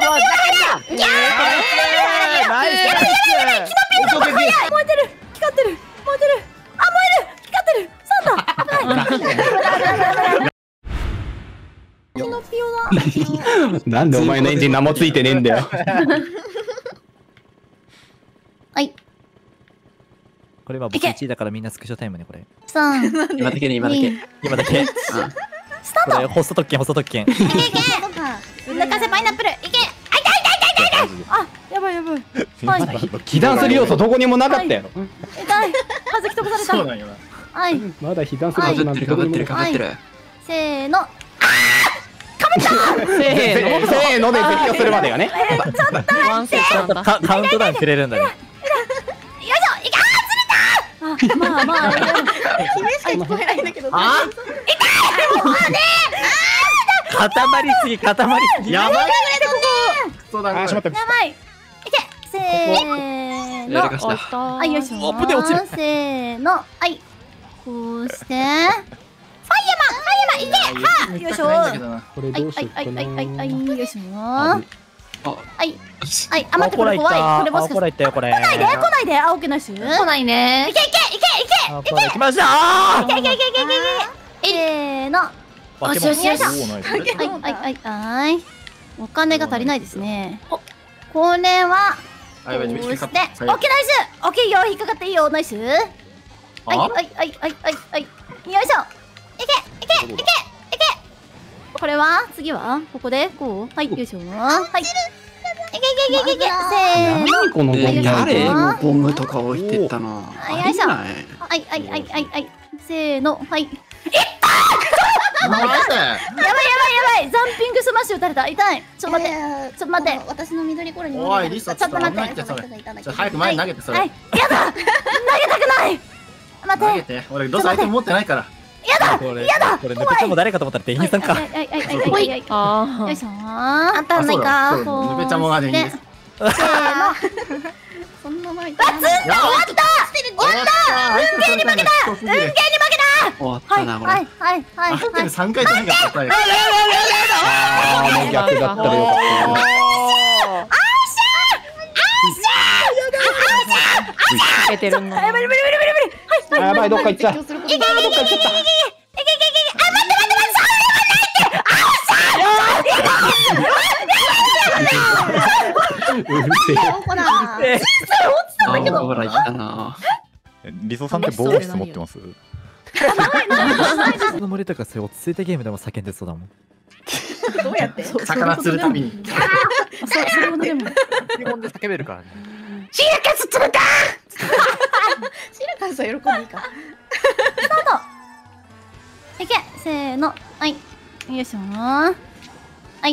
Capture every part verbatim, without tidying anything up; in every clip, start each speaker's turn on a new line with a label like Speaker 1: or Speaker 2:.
Speaker 1: ナイスナイス。
Speaker 2: 燃えてる光ってる燃えてるあ燃える光ってるそうだキノピオだ。
Speaker 1: なんでお前のエンジン何もついてねえんだよ。
Speaker 2: はい。
Speaker 3: これは僕いちいだからみんなスクショタイムねこれ。
Speaker 2: さん。
Speaker 4: 今だけね今だけ。
Speaker 3: 今だけ。
Speaker 2: スタート。
Speaker 3: これホスト特権ホスト特権。
Speaker 2: いけいけ。抜かせパイナップル。いけ。あ痛い痛い痛い痛い痛い。あやばいやばい。はい。
Speaker 1: 被弾する要素どこにもなかったよ。
Speaker 2: 痛い。風吹き飛ばされた。
Speaker 5: そうなんよな。
Speaker 2: はい。
Speaker 1: まだ被弾する要素なんて
Speaker 4: かぶってるかぶってる。
Speaker 2: せーの。
Speaker 3: せーの
Speaker 1: せーので絶叫するまでがね。
Speaker 6: ワンセットなんだ。
Speaker 3: カウントダウンくれるんだね。
Speaker 2: よいしょいけあずれた。あまあまあ。
Speaker 6: 悲鳴しか聞こえないんだけど。
Speaker 5: あ
Speaker 3: 固まりすぎ固まりすぎ。
Speaker 5: やばい。クソだな。
Speaker 1: あしまった。
Speaker 2: やばい。いけせーの。
Speaker 4: やらかした。
Speaker 2: はい、よいしょ。
Speaker 3: あ、ぶね落ちる。
Speaker 2: せーの。はい。こうして。ファイヤーマン、ファイヤーマン、いけ。は、よいしょ。は
Speaker 1: これ
Speaker 2: い、はい、
Speaker 1: どうしようか
Speaker 2: はい、はい、
Speaker 1: な。
Speaker 2: はい、はい、よいしょ。はい、はい、あ、待って、
Speaker 3: これ
Speaker 2: これ怖い。これもしかして。
Speaker 3: これいったよこれ。
Speaker 2: 来ないで、来ないで、青木なし。来ないね。いけ、いけ、いけ、いけ。
Speaker 3: これ来ましたー。
Speaker 2: いけ、いけ、いけ、いけ、いけ。せーの。
Speaker 3: よし
Speaker 2: よしよし。
Speaker 3: は
Speaker 2: はい、はい、はい、はい。お金が足りないですね。これは。こうして、オッケー、ナイス。オッケー、よ、引っかかっていいよ、ナイス。はい、はい、はい、はい、はい、はい。よいしょ。いけ、いけ、いけ、いけ。これは、次は、ここで、こう、はい、よいしょ。はい。いけ、いけ、いけ、いけ、せーの。
Speaker 1: 何このゴミ
Speaker 4: 誰
Speaker 2: あ
Speaker 4: ボムとか置いてったの。
Speaker 2: よいしょ。はい、はい、はい、はい、はい。せーの、はい。いったー。
Speaker 5: マジで。
Speaker 2: やばい、やばい、やばい、ザンピングスマッシュ打たれた。痛い。ちょっと待って。ちょっと待って。
Speaker 6: 私の緑コーラに。
Speaker 5: おいリサちょっと危ないってそれ。ちょっと早く前に投げてそれ。
Speaker 2: はい。やだ。投げたくない。待
Speaker 5: 投げ
Speaker 2: って。
Speaker 5: て。俺どうせアイテム持ってないから。
Speaker 2: やだ。
Speaker 3: これやだ。これ抜けても誰かと思ったら店員さんか。
Speaker 2: はい、はい、はい、はい、はい。よ
Speaker 6: あ
Speaker 2: いしょ。あんたないか。
Speaker 5: ぬべちゃもがでいいです。
Speaker 2: せーの。
Speaker 6: そんな前。
Speaker 2: バツンだ。終わった。終わった。運ゲーに負けた。運ゲーに負けた。
Speaker 4: 終わっ
Speaker 2: はい、
Speaker 4: たなこれ。
Speaker 2: はい、はい、はい。
Speaker 5: アイテム三回じゃなかった最後。
Speaker 1: あーもう逆だったらよかったな。
Speaker 6: つけてるの。
Speaker 2: やばい、無理、無理、無理、無理。はい、
Speaker 1: あやばいどっか行っちゃう。
Speaker 2: いけいけいけいけいけいけいけいけいけいけいけ。あ、待って待って待って、それはないって。
Speaker 1: うるせえ。
Speaker 6: ほら。
Speaker 4: あほら行ったな。
Speaker 7: リソさんって防護室持ってます？
Speaker 3: その森とかそういう落ち着いたゲームでも叫んでそうだもん。
Speaker 6: どうやって。
Speaker 5: 魚釣るたびに。
Speaker 2: そそれもでも。
Speaker 7: 基本で叫べるからね。
Speaker 6: シルカスは喜んでいいか。
Speaker 2: いけ、せーの、はい、よいしょー。はい、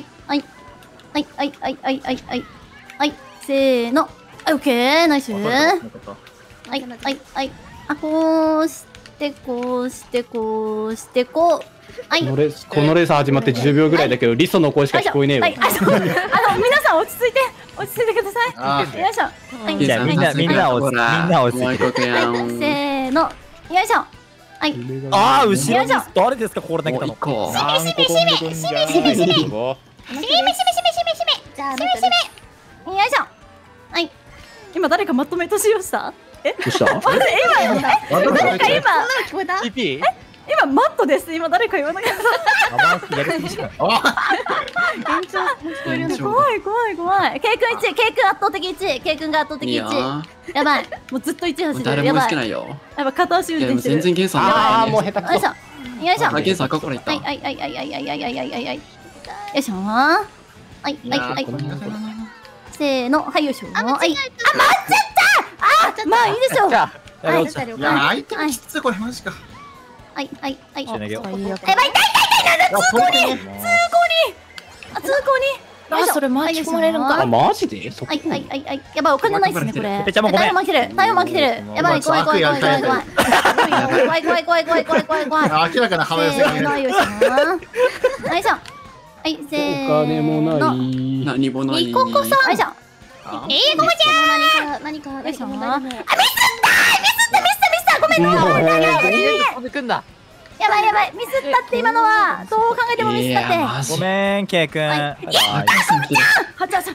Speaker 2: はい、はい、はい、はい、はい、はい、はい、はい、せーの、はい、オッケー、ナイス。はい、はい、はい、あ、こうして、こうして、こうして、こう。はい。
Speaker 1: このレースこのレース始まってじゅうびょうぐらいだけどリソの声しか聞こえねえわ
Speaker 2: はい、。あ、そう、あの、皆さん落ち着いて、落ち着いてください。よいしょ。はい、
Speaker 3: じゃあみんなみんな落ちみんな落ち着いて。
Speaker 4: て。
Speaker 2: せーの、よいしょ。はい。
Speaker 3: ああ後ろに誰ですかこれ投げたの。
Speaker 4: こう。
Speaker 7: 何個飛んでくんじゃん。
Speaker 2: しめしめしめしめしめしめしめしめしめ。
Speaker 6: じゃあ、
Speaker 2: しめしめ。よいしょ。はい。今誰かまとめとしました？え？
Speaker 1: どうした？
Speaker 2: 今、誰か今、
Speaker 6: 聞こえた。
Speaker 3: ピーピー。
Speaker 2: 今マットです。今誰か言わなかっ
Speaker 3: あまあやりすぎしか。
Speaker 6: 延長聞こえるの。
Speaker 2: た。怖い怖い怖い。ケイ君いち、ケイ君圧倒的いち、ケイ君が圧倒的いち。
Speaker 4: いいよ。
Speaker 2: やばい。もうずっといち走ってる。
Speaker 4: 誰も
Speaker 2: やばい。や
Speaker 4: 好きないよ。
Speaker 2: ばい、片足
Speaker 4: いやでも
Speaker 2: 運転してる。
Speaker 4: 全然ゲンさんだ
Speaker 1: あ
Speaker 4: からね。
Speaker 1: あもう下手く
Speaker 2: よいし
Speaker 1: そ。
Speaker 2: ょ。よいしょ。
Speaker 4: あゲンさん赤からいった
Speaker 2: はい。はいはいはいはいはいはいはいはいはいはい。よいしょ。はいはいはい。せーの、はいよいしょ。はい。あ、間違えた。あ、間違った。あ、まあいいでしょう。
Speaker 3: じゃあやろう。
Speaker 5: いやアイテムきついこれマジか。
Speaker 2: はいはいはい。
Speaker 3: 投げよう。
Speaker 2: やばい痛い痛い痛い痛い。通行に。通行に。あ、通行に。
Speaker 6: あ、それ巻き込まれるん
Speaker 1: あ
Speaker 6: か。
Speaker 1: マジで？そこ
Speaker 2: はいはいはいはい。やばいお金ないっすねこれ。
Speaker 3: ペチャもごめん
Speaker 2: 太陽マン来てる。太陽マン来てる。やばい怖い怖い怖い怖い怖い。怖い怖い怖い怖い怖い怖い怖い。
Speaker 5: 明らかな幅寄せが見える。
Speaker 2: せーのよいしょ。よいしょ。はいせーの。
Speaker 1: お金もない。
Speaker 4: 何もない。
Speaker 2: ニココさん。よいしょ。えーここちゃん。
Speaker 6: 何か、何か、
Speaker 2: よいしょ。あ、ミス
Speaker 6: 何か。
Speaker 2: ったミスったミスったミスったごめんな。
Speaker 3: 飛んでくんだ。
Speaker 2: やばいやばいミスったって今のはどう考えてもミスったって。
Speaker 4: いやマジ。
Speaker 3: ごめんケイ君。
Speaker 2: はい
Speaker 4: あゲンさん来てる。
Speaker 2: はちゃさ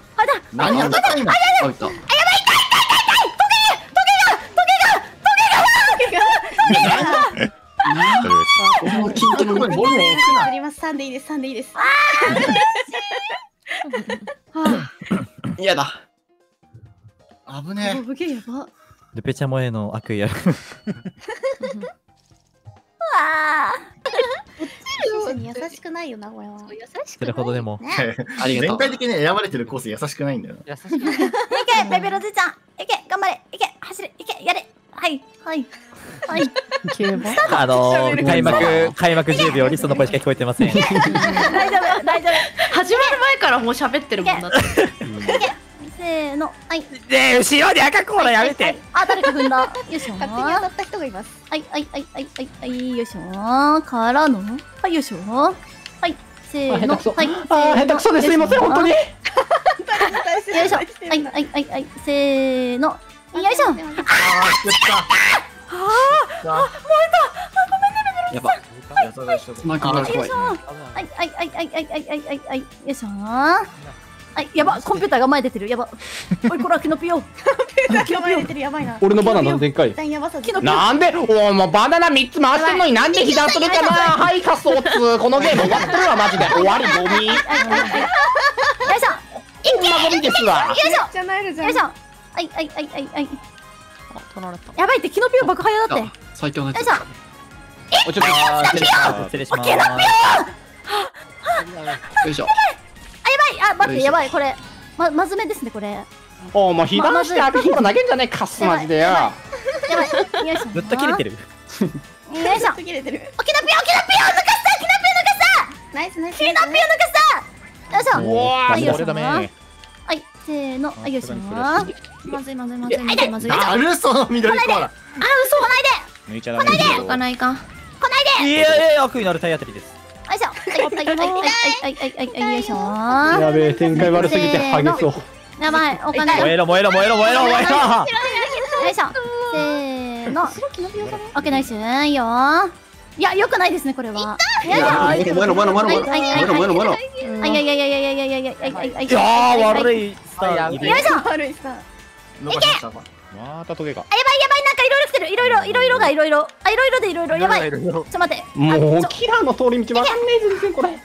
Speaker 5: 何やったか今。
Speaker 4: あ、いた。
Speaker 7: 大丈夫です。
Speaker 4: もう筋トレのボルを。
Speaker 6: 釣ります。三でいいです。三でいいです。
Speaker 4: 嫌だ。
Speaker 5: 危ね
Speaker 6: すげえやば。
Speaker 3: ルペチャモエの悪意ある。
Speaker 2: あ
Speaker 6: 優しくないよなこれは。
Speaker 2: 優し
Speaker 3: それほどでも。
Speaker 5: え。
Speaker 4: ありがとう。
Speaker 5: 全体的に選ばれてるコース優しくないんだよな。
Speaker 7: 優しい。
Speaker 2: いけベベロズちゃんいけ頑張れいけ走れいけやれはいはいはい
Speaker 3: あのー、開幕、開幕じゅうびょう、リストの声しか聞こえてません。
Speaker 2: 大丈夫大丈夫
Speaker 6: 始まる前からもう喋ってるもんだって。
Speaker 2: せーのはい
Speaker 3: で、後ろに赤コーラやめて。
Speaker 2: あ誰か踏んだよいしょ
Speaker 6: 勝手に当たった人がいます。
Speaker 2: はいはいはいはいはいはいよいしょからのはいよいしょはいせーのはい
Speaker 1: あー、下手くそです。すいません、本当に。
Speaker 2: よいしょはいはいはいはいせーのよいしょ
Speaker 5: あー、やった。あ
Speaker 4: やば。
Speaker 5: あ、大丈夫。
Speaker 4: マークが怖い。
Speaker 2: はいはいはいはいはいはいはいはいはいよいしょはいやばコンピューターが前出てるやばおいこらキノピオ
Speaker 6: やばい出てるやばいな。
Speaker 1: 俺のバナナでっかい
Speaker 6: 一。旦やばさ。
Speaker 2: キノピオ
Speaker 1: なんで、おもうバナナみっつ回してんのになんで被弾するかな。はい、カスオっつ。このゲーム終わってるわ、マジで。終わり、ゴミ。
Speaker 2: はいはいはいよいしょ
Speaker 1: こんなゴミですわ。
Speaker 2: よいしょ
Speaker 6: じゃないるじゃん。
Speaker 2: よいしょはいはいはいはいはい
Speaker 3: 取られた。
Speaker 2: やばいってキノピオ爆破だってよ
Speaker 4: あ、最強のやつ
Speaker 2: いしょ。
Speaker 1: おちょっと、あー、失礼します。
Speaker 3: 失礼します。
Speaker 4: よいしょ。
Speaker 2: あやばいあ待ってやばいこれままずめですねこれや
Speaker 1: おもう被弾して赤コーラ投げんじゃねえかっす、マジでよ。
Speaker 2: ばいよいしょ
Speaker 3: ぶった切れてる。
Speaker 2: よいしょ
Speaker 6: 途切れてる。
Speaker 2: おキノピオキノピオ抜かしたキノピ
Speaker 6: ナイスナイス。
Speaker 2: オ抜かしたキノピオ抜かしたよいしょ
Speaker 1: おー、
Speaker 2: はいよいしょ
Speaker 1: これだめ。
Speaker 2: はいせーのはいよいしょ
Speaker 7: さす
Speaker 6: まずいまずいまずいまずいまずい。
Speaker 5: あるその緑コーラ。
Speaker 2: あ嘘来ないで
Speaker 7: 抜いちゃダメですよ。
Speaker 6: 行かないか。
Speaker 2: 来ないで
Speaker 3: いやいや、悪意のある体当たりです。
Speaker 2: よいしょはいはいはいはいはいはいはいはいよいしょ
Speaker 1: やべえ、展開悪すぎてハゲそう。
Speaker 2: やばいお金よ
Speaker 3: 燃えろ燃えろ燃えろ燃えろ燃えろ。
Speaker 2: いしょせーのオッケーナイスいいよいやよくないですねこれはい
Speaker 4: やー、もえろもえろもえろもえろもえろもえろもえろ。
Speaker 2: あいやいやいやいやいやいやいやいやいやいやい
Speaker 3: いやー、悪
Speaker 2: い
Speaker 3: いスタート。
Speaker 2: よいしょ
Speaker 6: 悪いさ。
Speaker 5: 伸ばしたわ。
Speaker 7: またトゲが。
Speaker 2: あやばいやばいなんかいろいろ来てるいろいろいろいろがいろいろあいろいろでいろいろやばいちょっと待って
Speaker 1: もう、キラーの通り道わかんねえ全然これ。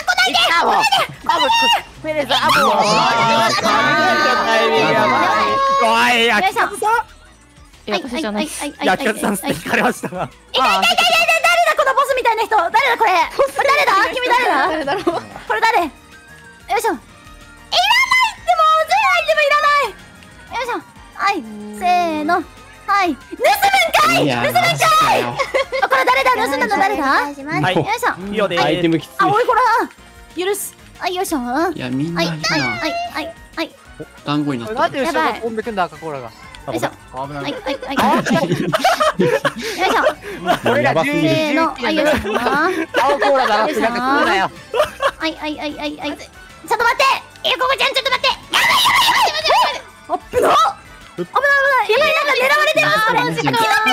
Speaker 3: おい、
Speaker 2: よいしょ
Speaker 3: 焼き鳥さん。
Speaker 2: はいはいはいはいはい
Speaker 3: 焼き鳥さん、捨て引かれましたが。
Speaker 2: 誰だこのボスみたいな人誰だこれこれ誰だ君誰だ
Speaker 6: 誰だろう。
Speaker 2: これ誰よいしょいらないでも全アイテムいらないよいしょはいせーのはい盗むんかい
Speaker 4: いやー、
Speaker 2: 盗むんか
Speaker 4: マジかよ。
Speaker 2: あこれ誰だ盗んだの誰だ
Speaker 6: お願いします。
Speaker 3: はい
Speaker 2: よいしょ
Speaker 3: いいよで
Speaker 1: アイテ
Speaker 3: ー
Speaker 1: ムきつい。
Speaker 2: あおいこら許すはいよいしょはい
Speaker 4: や、みん
Speaker 2: は
Speaker 4: ないい
Speaker 2: はい
Speaker 4: な。
Speaker 2: はいはい
Speaker 4: 団子になった。
Speaker 7: で後ろが飛んでくんだ赤コーラが。
Speaker 2: よいしょ
Speaker 5: 危な。
Speaker 2: はいいはいはいよいしょ
Speaker 1: これやばすぎる。
Speaker 2: せーのはいよいしょは
Speaker 7: 青コーラだろってなんか食うなよ。
Speaker 2: いはいはいはいはいちょっと待ってえここちゃんちょっと待ってやばいやばいやばいやばいやばい危ない危ない危ないやばいなんか狙われてますこれ
Speaker 4: マジか。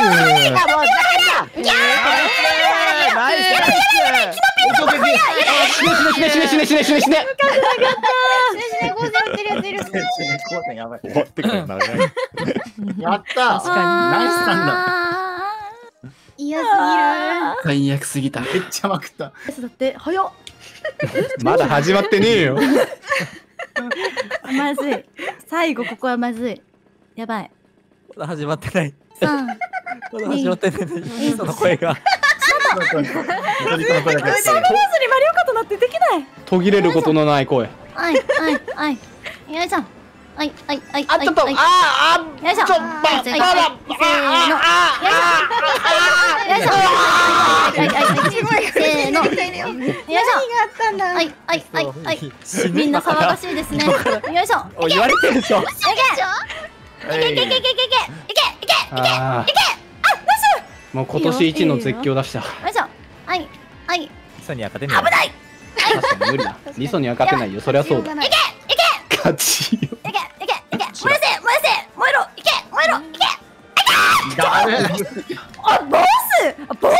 Speaker 3: ナイス
Speaker 1: 死ね死ね死ね死ね死ね死ね。
Speaker 6: 死ねゴーゼやってるやついる。
Speaker 5: やばい。
Speaker 7: 終わってくるな。
Speaker 5: やった。ナイスなんだ。
Speaker 6: 嫌す
Speaker 4: 最悪すぎた。
Speaker 5: めっちゃまくった。
Speaker 2: だって早っ
Speaker 1: まだ始まってねえよ。
Speaker 2: まずい最後ここはまずいやばい
Speaker 3: まだ始まってない。
Speaker 2: さん
Speaker 3: まだ始まってない。その声が。
Speaker 5: 緑コーラだけど
Speaker 2: マリオカートなってできない
Speaker 1: 途切れることのない声。
Speaker 2: はいはいはいよいしょはいはいはい
Speaker 1: あ、ちょっと、
Speaker 2: はい
Speaker 1: あー、あ
Speaker 2: よいしょ
Speaker 1: ちょっと、
Speaker 2: はいはい
Speaker 1: あら、
Speaker 2: せーのよいしょはいはいはい
Speaker 6: すごい
Speaker 2: せーの
Speaker 6: みたいだよ。
Speaker 2: よいしょ
Speaker 6: 何があったんだ。
Speaker 2: はいはいはいはいみんな騒がしいですねよいしょ
Speaker 3: おい言われてるでしょ。
Speaker 2: いけいけいけいけいけいけいけいけ
Speaker 1: あーもう今年一の絶叫出した。
Speaker 2: よいしょはいはい
Speaker 3: ミソにアカデミア。
Speaker 2: 危ない
Speaker 1: 確かに無理だ。リソには勝てないよ。そりゃそうだ。
Speaker 6: いけ。
Speaker 1: 勝ちよ。
Speaker 2: いけいけいけ燃やせ燃やせ燃えろいけ燃えろいけ
Speaker 5: ダメ。
Speaker 2: あボスボス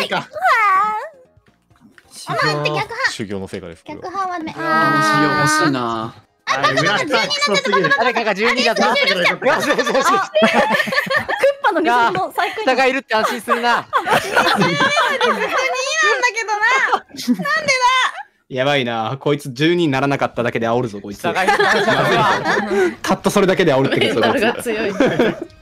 Speaker 2: ない
Speaker 5: か。
Speaker 2: あ、待って、逆半。
Speaker 7: 修行の成果です。これは
Speaker 2: 逆半はね。
Speaker 4: あー、欲しい
Speaker 2: あ
Speaker 4: な。
Speaker 5: あれ、村田さん、クソすぎる。
Speaker 7: 誰かがじゅうにだと。よしよしよし。
Speaker 2: クッパの理想の最高
Speaker 7: 人がいるって安心するな。
Speaker 1: やばいな。こいつじゅうににならなかっただけで煽るぞ、こいつ。
Speaker 7: 人がいるって安心するわ。
Speaker 1: たったそれだけで煽るってこと
Speaker 8: メンタルが強い。